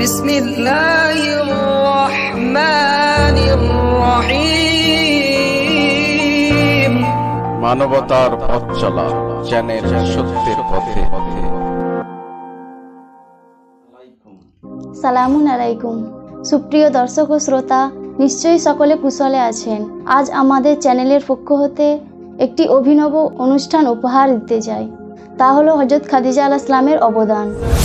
বিসমিল্লাহির রহমানির রহিম। মানবতার পথ চলা জ্ঞানের সত্যের পথে। সালামুন আলাইকুম। সুপ্রিয় দর্শক ও শ্রোতা, নিশ্চয়ই সকলে কুশলে আছেন। আজ আমাদের চ্যানেলের পক্ষ হতে একটি অভিনব অনুষ্ঠান উপহার দিতে চাই। তা হলো হযরত খাদিজা আলাইহিস সালামের অবদান।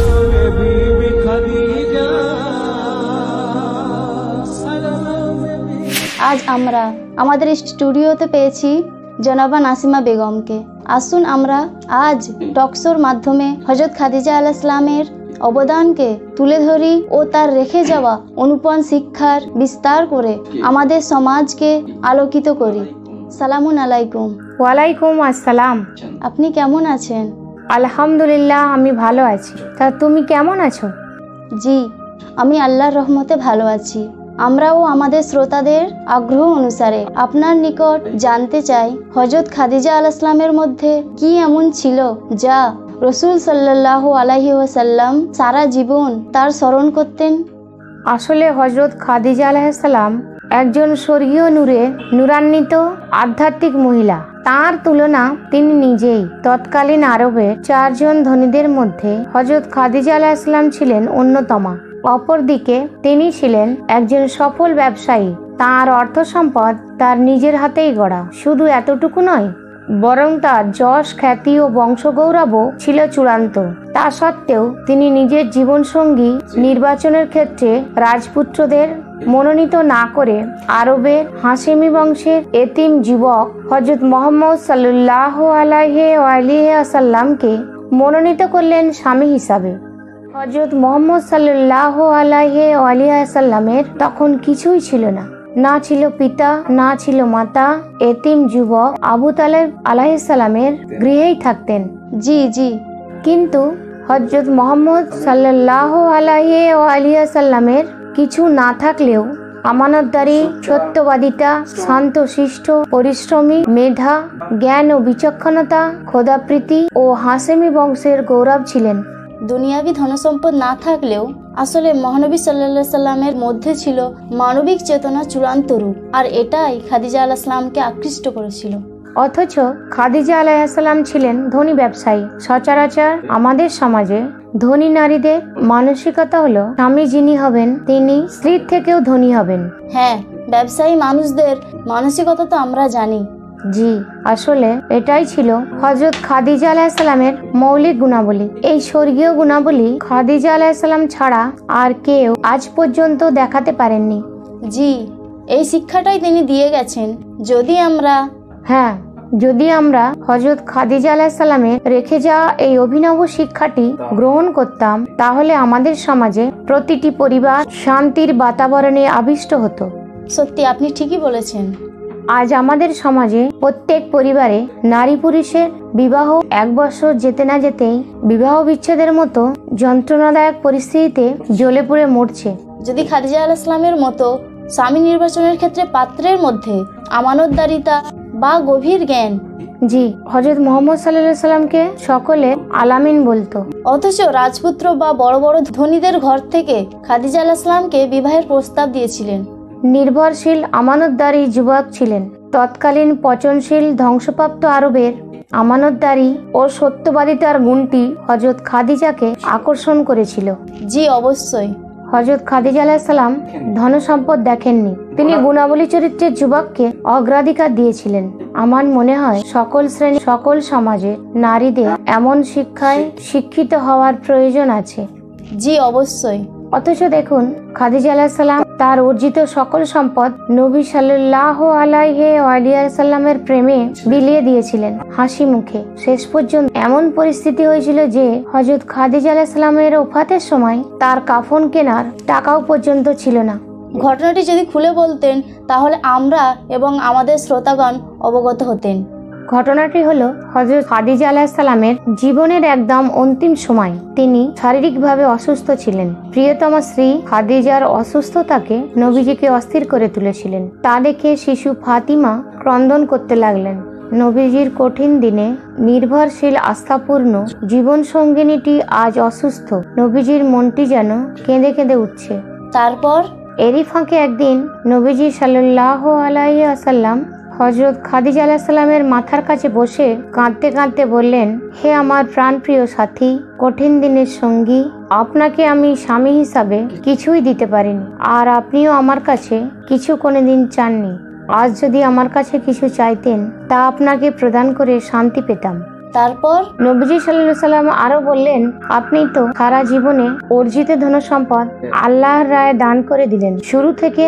আজ আমরা আমাদের স্টুডিওতে পেয়েছি জনাবা নাসিমা বেগমকে। আসুন আমরা আজ টকশোর মাধ্যমে হযরত খাদিজা আলাইহিস সালামের অবদানকে তুলে ধরি ও তার রেখে যাওয়া অনুপম শিক্ষার বিস্তার করে আমাদের সমাজকে আলোকিত করি। সালামুন আলাইকুম। ওয়ালাইকুম আসসালাম। আপনি কেমন আছেন? আলহামদুলিল্লাহ, আমি ভালো আছি। তা তুমি কেমন আছো? জি, আমি আল্লাহর রহমতে ভালো আছি। আমরাও আমাদের শ্রোতাদের আগ্রহ অনুসারে আপনার নিকট জানতে চাই, হযরত খাদিজা আলাইহিস সালামের মধ্যে কি এমন ছিল যা রাসূল সাল্লাল্লাহু আলাইহি ওয়াসাল্লাম সারা জীবন তার স্মরণ করতেন? আসলে হযরত খাদিজা আলাইহিস সালাম একজন স্বর্গীয় নূরে নূরান্বিত আধ্যাত্মিক মহিলা। তার তুলনা তিনি নিজেই। তৎকালীন আরবের 4 জন ধনীদের মধ্যে হযরত খাদিজা আলাইহিস সালাম ছিলেন অন্যতমা। অপরদিকে তিনি ছিলেন একজন সফল ব্যবসায়ী। তার অর্থ সম্পদ তার নিজের হাতেই গড়া। শুধু এতটুকু নয়, বরং তার যশ, খ্যাতি ও বংশগৌরবও ছিল চূড়ান্ত। তা সত্ত্বেও তিনি নিজের জীবনসঙ্গী নির্বাচনের ক্ষেত্রে রাজপুত্রদের মনোনীত না করে আরবের হাশেমি বংশের এতিম যুবক হযরত মুহাম্মদ সাল্লাল্লাহু আলাইহি ওয়াসাল্লামকে মনোনীত করলেন স্বামী হিসাবে। হযরত মুহাম্মদ সাল্লাল্লাহু আলাইহি ওয়াসাল্লামের তখন কিছুই ছিল না। না ছিল পিতা, না ছিল মাতা। এতিম যুবক আবু তালেব আলাইহিস সালামের গৃহেই থাকতেন। জি জি। কিন্তু হযরত মুহাম্মদ সাল্লাল্লাহু আলাইহি ওয়াসাল্লামের কিছু না থাকলেও আমানতদারি, সত্যবাদিতা, শান্তশিষ্ট, পরিশ্রমী, মেধা, জ্ঞান ও বিচক্ষণতা, খোদাপ্রীতি ও হাশেমি বংশের গৌরব ছিলেন। দুনিয়াবি ধনসম্পদ না থাকলেও আসলে মহানবী সাল্লাল্লাহু আলাইহি সাল্লামের মধ্যে ছিল মানবিক চেতনা চূড়ান্ত রূপ, আর এটাই খাদিজা আলাইহিস সালামকে আকৃষ্ট করেছিল। অথচ খাদিজা আলাইহিস সালাম ছিলেন ধনী ব্যবসায়ী। সচরাচর আমাদের সমাজে ধনী নারীদের মানসিকতা হলো স্বামী যিনি হবেন তিনি স্ত্রীর থেকেও ধনী হবেন। হ্যাঁ, ব্যবসায়ী মানুষদের মানসিকতা তো আমরা জানি। জি, আসলে এটাই ছিল হযরত খাদিজা আলাইহিস সালামের মৌলিক গুণাবলী। এই স্বর্গীয় গুণাবলী খাদিজা আলাইহিস সালাম ছাড়া আর কেউ আজ পর্যন্ত দেখাতে পারেননি। জি, এই শিক্ষাটাই তিনি দিয়ে গেছেন। যদি আমরা হযরত খাদিজা আলাইহিস সালামের রেখে যাওয়া এই অভিনব শিক্ষাটি গ্রহণ করতাম, তাহলে আমাদের সমাজে প্রতিটি পরিবার শান্তির বাতাবরণে আবিষ্ট হতো। সত্যি, আপনি ঠিকই বলেছেন। আজ আমাদের সমাজে প্রত্যেক পরিবারে নারী পুরুষের বিবাহ 1 বছর যেতে না যেতেই বিবাহ বিচ্ছেদের মতো যন্ত্রণাদায়ক পরিস্থিতিতে জ্বলে পুড়ে মরছে। যদি খাদিজা আলাইহিস সালামের মতো স্বামী নির্বাচনের ক্ষেত্রে পাত্রের মধ্যে আমানতদারিতা বা গভীর জ্ঞান। জি, হযরত মুহাম্মদ সাল্লাল্লাহু আলাইহি সাল্লামকে সকলে আলামিন বলতো। অথচ রাজপুত্র বা বড় বড় ধনীদের ঘর থেকে খাদিজা আলাইহিস সালামকে বিবাহের প্রস্তাব দিয়েছিলেন। নির্ভরশীল আমানতদারী যুবক ছিলেন। তৎকালীন পচনশীল ধ্বংসপ্রাপ্ত আরবের আমানতদারি ও সত্যবাদিতার গুণটি হযরত খাদিজাকে আকর্ষণ করেছিল। জি, অবশ্যই। হযরত খাদিজা আলাইহিস সালাম ধন সম্পদ দেখেননি, তিনি গুণাবলী চরিত্রের যুবককে অগ্রাধিকার দিয়েছিলেন। আমার মনে হয় সকল শ্রেণী, সকল সমাজে নারীদের এমন শিক্ষায় শিক্ষিত হওয়ার প্রয়োজন আছে। জি, অবশ্যই। অথচ দেখুন, খাদিজা আলাইহিস সালাম তার অর্জিত সকল সম্পদ নবী সাল্লাল্লাহু আলাইহি ওয়াসাল্লামের প্রেমে বিলিয়ে দিয়েছিলেন হাসি মুখে। শেষ পর্যন্ত এমন পরিস্থিতি হয়েছিল যে হযরত খাদিজা আলাইহিস সালামের ওফাতের সময় তার কাফন কেনার টাকাও পর্যন্ত ছিল না। ঘটনাটি যদি খুলে বলতেন তাহলে আমরা এবং আমাদের শ্রোতাগণ অবগত হতেন। ঘটনাটি হলো হযরত খাদিজা আলাইহিস সালামের জীবনের একদম অন্তিম সময়। তিনি শারীরিকভাবে অসুস্থ ছিলেন। প্রিয়তমা স্ত্রী খাদিজার অসুস্থতাকে নবীজিকে অস্থির করে তুলেছিলেন। তা দেখে শিশু ফাতিমা ক্রন্দন করতে লাগলেন। নবীজির কঠিন দিনে নির্ভরশীল আস্থাপূর্ণ জীবন সঙ্গিনীটি আজ অসুস্থ। নবীজির মনটি যেন কেঁদে কেঁদে উঠছে। তারপর এরই ফাঁকে একদিন নবীজি সাল্লাল্লাহু আলাইহি ওয়াসাল্লাম হযরত খাদিজা আলাইহিস সালামের মাথার কাছে বসে কাঁদতে কাঁদতে বললেন, হে আমার প্রাণপ্রিয় সাথী, কঠিন দিনের সঙ্গী, আপনাকে আমি স্বামী হিসাবে কিছুই দিতে পারিনি, আর আপনিও আমার কাছে কিছু কোনোদিন চাননি। আজ যদি আমার কাছে কিছু চাইতেন তা আপনাকে প্রদান করে শান্তি পেতাম। তারপর নবীজি সাল্লাল্লাহু আলাইহি ওয়াসাল্লাম আরো বললেন, আপনি তো সারা জীবনে অর্জিত ধন সম্পদ আল্লাহর রায়ে দান করে দিলেন। শুরু থেকে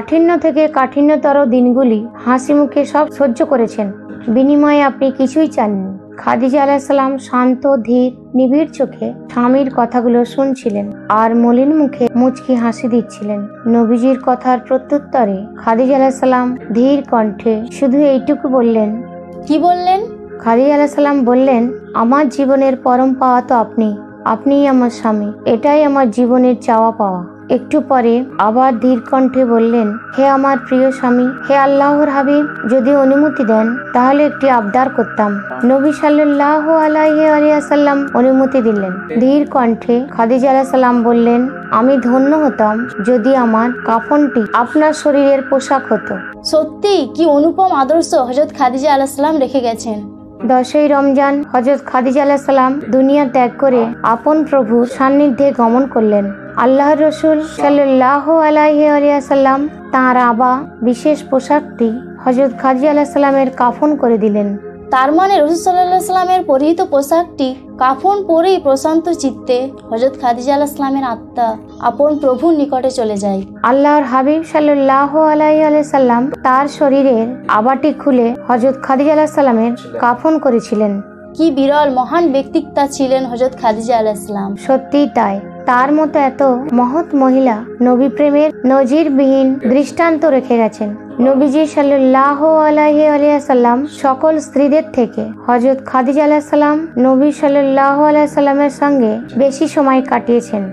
কাঠিন্যতর দিনগুলি হাসি মুখে সব সহ্য করেছেন, বিনিময়ে আপনি কিছুই চাননি। খাদিজা আলাইহিস সালাম শান্ত ধীর নিবিড় চোখে স্বামীর কথাগুলো শুনছিলেন আর মলিন মুখে মুচকি হাসি দিচ্ছিলেন। নবীজির কথার প্রত্যুত্তরে খাদিজা আলাইহিস সালাম ধীর কণ্ঠে শুধু এইটুকু বললেন। কি বললেন? খাদিজা আলাইহিস সালাম বললেন, আমার জীবনের পরম পাওয়া তো আপনিই আমার স্বামী, এটাই আমার জীবনের চাওয়া পাওয়া। একটু পরে আবার ধীর কণ্ঠে বললেন, হে আমার প্রিয় স্বামী, হে আল্লাহর হাবিব, যদি অনুমতি দেন তাহলে একটি আবদার করতাম। নবী সাল্লাল্লাহু আলাইহি ওয়াসাল্লাম অনুমতি দিলেন। ধীর কণ্ঠে খাদিজা আলাইহিস সালাম বললেন, আমি ধন্য হতাম যদি আমার কাফনটি আপনার শরীরের পোশাক হতো। সত্যি কি অনুপম আদর্শ হযরত খাদিজা আলাইহিস সালাম রেখে গেছেন। 10ই রমজান হযরত খাদিজা আলাইহিস সালাম দুনিয়া ত্যাগ করে আপন প্রভুর সান্নিধ্যে গমন করলেন। আল্লাহর রাসূল সাল্লাল্লাহু আলাইহি ওয়াসাল্লাম তাঁর আবা বিশেষ পোশাকটি হযরত খাদিজা আলাইহিস সালামের কাফন করে দিলেন। তার মানে রাসূল সাল্লাল্লাহু আলাইহি ওয়াসাল্লামের পরিহিত পোশাকটি কাফন পরেই প্রশান্ত চিত্তে হযরত খাদিজা আলাইহিস সালামের আত্মা আপন প্রভুর নিকটে চলে যায়। আল্লাহর হাবিব সাল্লাল্লাহু আলাইহি ওয়াসাল্লাম তার শরীরের আবাটি খুলে হযরত খাদিজা আলাইহিস সালামের কাফন করেছিলেন। কি বিরল মহান ব্যক্তিত্ব ছিলেন হযরত খাদিজা আলাইহিস সালাম। সত্যিই তাই, তার মতো এত মহৎ মহিলা নবী প্রেমের নজিরবিহীন দৃষ্টান্ত রেখে গেছেন। নবীজি সাল্লাল্লাহু আলাইহি ওয়াসাল্লাম সকল স্ত্রীদের থেকে হযরত খাদিজা আলাইহিস সালাম নবী সাল্লাল্লাহু আলাইহি সাল্লামের সঙ্গে বেশি সময় কাটিয়েছেন।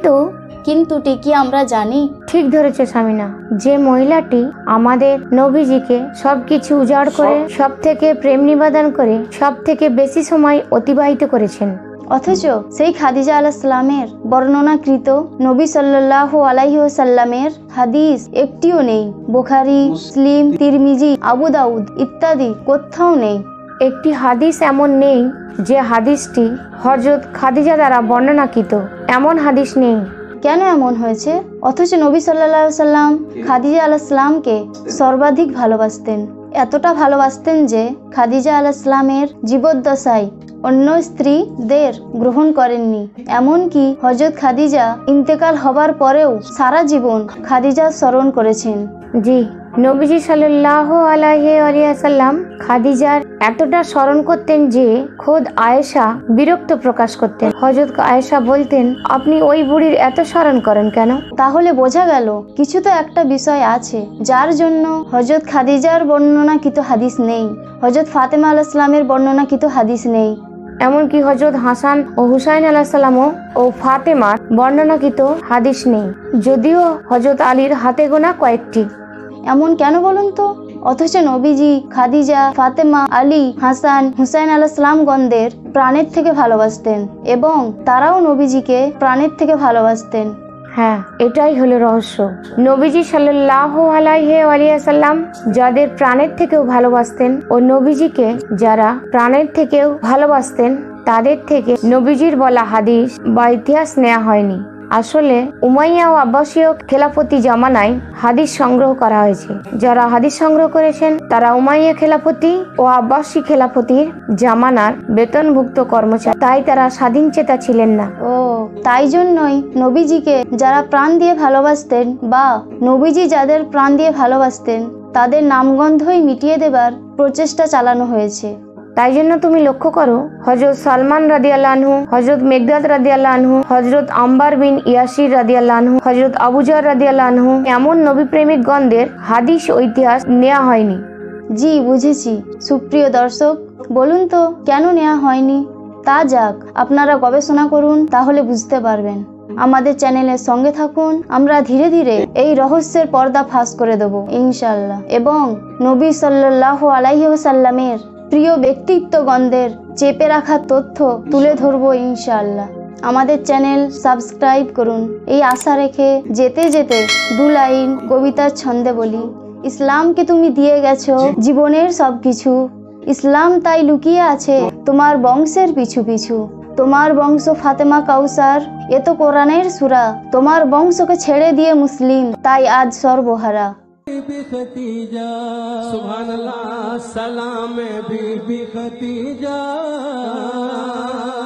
কিন্তু কি আমরা জানি? ঠিক ধরেছে সামিনা, যে মহিলাটি আমাদের নবীজিকে সবকিছু উজাড় করে সব থেকে প্রেম নিবেদন করে সব থেকে বেশি সময় অতিবাহিত করেছেন, অথচ সেই খাদিজা আলাইহিস সালামের বর্ণনাকৃত নবী সাল্লাল্লাহু আলাইহি ওয়াসাল্লামের হাদিস একটিও নেই। বুখারী, মুসলিম, তিরমিজি, আবু দাউদ ইত্যাদি কোথাও নেই। একটি হাদিস এমন নেই যে হাদিসটি হযরত খাদিজা দ্বারা বর্ণনাকৃত, এমন হাদিস নেই। কেন এমন হয়েছে? অথচ নবী সাল্লাল্লাহু আলাইহি ওয়াসাল্লাম খাদিজা আলাইহিস সালামকে সর্বাধিক ভালোবাসতেন। এতটা ভালোবাসতেন যে খাদিজা আলাইহিস সালামের জীবদ্দশায় অন্য স্ত্রীদের গ্রহণ করেননি। এমনকি হযরত খাদিজা ইন্তেকাল হবার পরেও সারা জীবন খাদিজার স্মরণ করেছেন। জি, নবীজি সাল্লাল্লাহু আলাইহি ওয়াসাল্লাম খাদিজার এতটা স্মরণ করতেন যে খোদ আয়েশা বিরক্ত প্রকাশ করতেন। হযরত আয়েশা বলতেন, আপনি ওই বুড়ির এত স্মরণ করেন কেন? তাহলে বোঝা গেল কিছু তো একটা বিষয় আছে যার জন্য হযরত খাদিজার বর্ণনাকৃত হাদিস নেই, হযরত ফাতেমা আলাইহিস সালামের বর্ণনাকৃত হাদিস নেই। এমনকি হযরত হাসান ও হুসাইন আলাইহিস সালাম ও ফাতেমার বর্ণনাকৃত হাদিস নেই, যদিও হযরত আলীর হাতে গোনা কয়েকটি। এমন কেন বলুন তো? অথচ নবীজি খাদিজা, ফাতেমা, আলী, হাসান, হুসাইন আলাইহিস সালামগণদের প্রাণের থেকে ভালোবাসতেন এবং তারাও নবীজিকে প্রাণের থেকে ভালোবাসতেন। হ্যাঁ, এটাই হলো রহস্য। নবীজি সাল্লাল্লাহু আলাইহি ওয়াসাল্লাম যাদের প্রাণের থেকেও ভালোবাসতেন ও নবীজিকে যারা প্রাণের থেকেও ভালোবাসতেন তাদের থেকে নবীজির বলা হাদিস বা ইতিহাস নেওয়া হয়নি। আসলে উমাইয়া ও আব্বাসীয় খেলাফতি জামানায় হাদিস সংগ্রহ করা হয়েছে। যারা হাদিস সংগ্রহ করেছেন তারা উমাইয়া খেলাফতি ও আব্বাসী খেলাফতির জামানার বেতনভুক্ত কর্মচারী, তাই তারা স্বাধীনচেতা ছিলেন না। ও তাই জন্যই নবীজিকে যারা প্রাণ দিয়ে ভালোবাসতেন বা নবীজি যাদের প্রাণ দিয়ে ভালোবাসতেন তাদের নামগন্ধই মিটিয়ে দেবার প্রচেষ্টা চালানো হয়েছে। তাই জন্য তুমি লক্ষ্য করো, হযরত সালমান রাদিয়াল্লাহু আনহু, হযরত মেগদাদ রাদিয়াল্লাহু আনহু, হযরত আম্বার বিন ইয়াসির রাদিয়াল্লাহু আনহু, হযরত আবু যর রাদিয়াল্লাহু আনহু এমন নবী প্রেমিকগণদের হাদিস ও ইতিহাস নেওয়া হয়নি। জি, বুঝেছি। সুপ্রিয় দর্শক, বলুন তো কেন নেওয়া হয়নি? তা যাক, আপনারা গবেষণা করুন, তাহলে বুঝতে পারবেন। আমাদের চ্যানেলের সঙ্গে থাকুন, আমরা ধীরে ধীরে এই রহস্যের পর্দা ফাঁস করে দেব ইনশাআল্লাহ, এবং নবী সাল্লাল্লাহু আলাইহি ওয়াসাল্লামের প্রিয় ব্যক্তিত্বগণদের চেপে রাখা তথ্য তুলে ধরবো ইনশাআল্লাহ। আমাদের চ্যানেল সাবস্ক্রাইব করুন। এই আশা রেখে যেতে যেতে 2 লাইন কবিতার ছন্দে বলি। ইসলামকে তুমি দিয়ে গেছো জীবনের সবকিছু, ইসলাম তাই লুকিয়ে আছে তোমার বংশের পিছু পিছু। তোমার বংশ ফাতেমা কাউসার, এ তো কোরআনের সূরা। তোমার বংশকে ছেড়ে দিয়ে মুসলিম, তাই আজ সর্বহারা। खतीजा सुभान अल्लाह सलाम बीबी खतीजा।